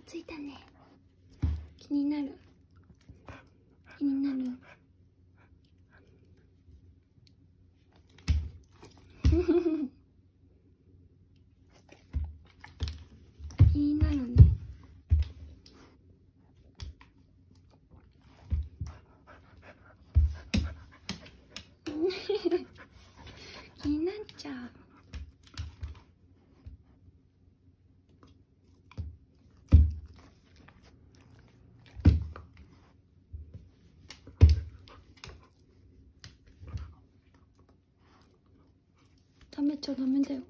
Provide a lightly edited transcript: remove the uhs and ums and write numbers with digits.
ついたね。気になる。気になる。気になるね。気になっちゃう。食べちゃダメだよ。